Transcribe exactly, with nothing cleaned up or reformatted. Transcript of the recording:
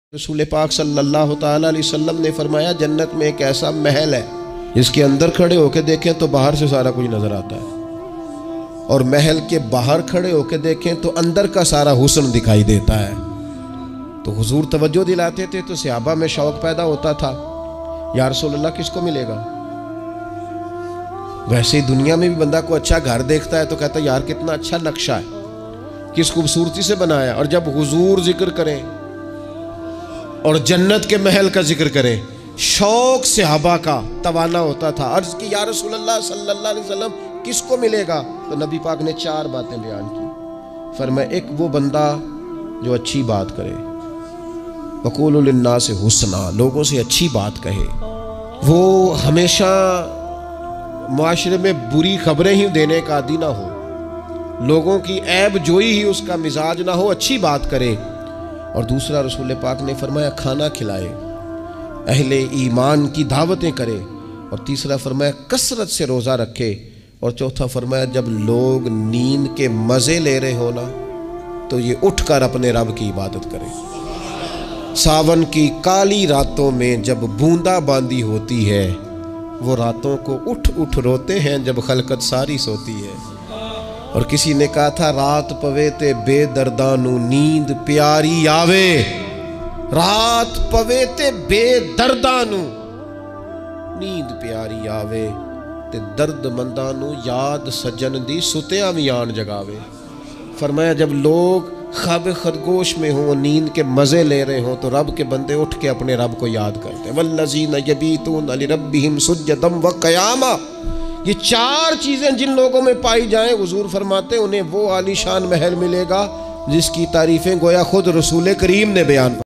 रसूल पाक सल्लल्लाहु ताला अलैहि वसल्लम ने फरमाया, जन्नत में एक ऐसा महल है जिसके अंदर खड़े होकर देखें तो बाहर से सारा कुछ नजर आता है, और महल के बाहर खड़े होकर देखें तो अंदर का सारा हुस्न दिखाई देता है। तो हुजूर तवज्जो दिलाते थे तो सहाबा में शौक पैदा होता था, या रसूल अल्लाह किसको मिलेगा। वैसे ही दुनिया में भी बंदा को अच्छा घर देखता है तो कहता है यार कितना अच्छा नक्शा है, किस खूबसूरती से बनाया। और जब हुजूर जिक्र करें और जन्नत के महल का जिक्र करें, शौक सहाबा का तवाना होता था। अर्ज की या रसूल अल्लाह सल्लल्लाहु अलैहि वसल्लम किसको मिलेगा, तो नबी पाक ने चार बातें बयान की। फरमाया, एक वो बंदा जो अच्छी बात करे, वक़ूलु लिन्नास हुस्ना, लोगों से अच्छी बात कहे, वो हमेशा मुआशरे में बुरी खबरें ही देने का आदी ना हो, लोगों की ऐब जोई ही उसका मिजाज ना हो, अच्छी बात करे। और दूसरा रसूल पाक ने फरमाया खाना खिलाए, अहले ईमान की दावतें करे। और तीसरा फरमाया कसरत से रोज़ा रखे। और चौथा फरमाया जब लोग नींद के मज़े ले रहे हो ना तो ये उठकर अपने रब की इबादत करे। सावन की काली रातों में जब बूंदा बांदी होती है, वो रातों को उठ उठ रोते हैं जब खलकत सारी सोती है। और किसी ने कहा था, रात पवे ते बेदर्दानू नींद प्यारी आवे, रात पवे ते बेदर्दानू नींद प्यारी आवे, ते दर्द मंदानू याद सज्जन दी सुतिया भी आन जगावे। फरमाया जब लोग ख्वाब खरगोश में हों, नींद के मज़े ले रहे हों, तो रब के बंदे उठ के अपने रब को याद करते हैं। वल्लज़ीना यबीतून लिरब्बिहिम सुज्जदम व क़यामा। ये चार चीज़ें जिन लोगों में पाई जाएं, हुजूर फरमाते उन्हें वो आलीशान महल मिलेगा जिसकी तारीफ़ें गोया खुद रसूल करीम ने बयान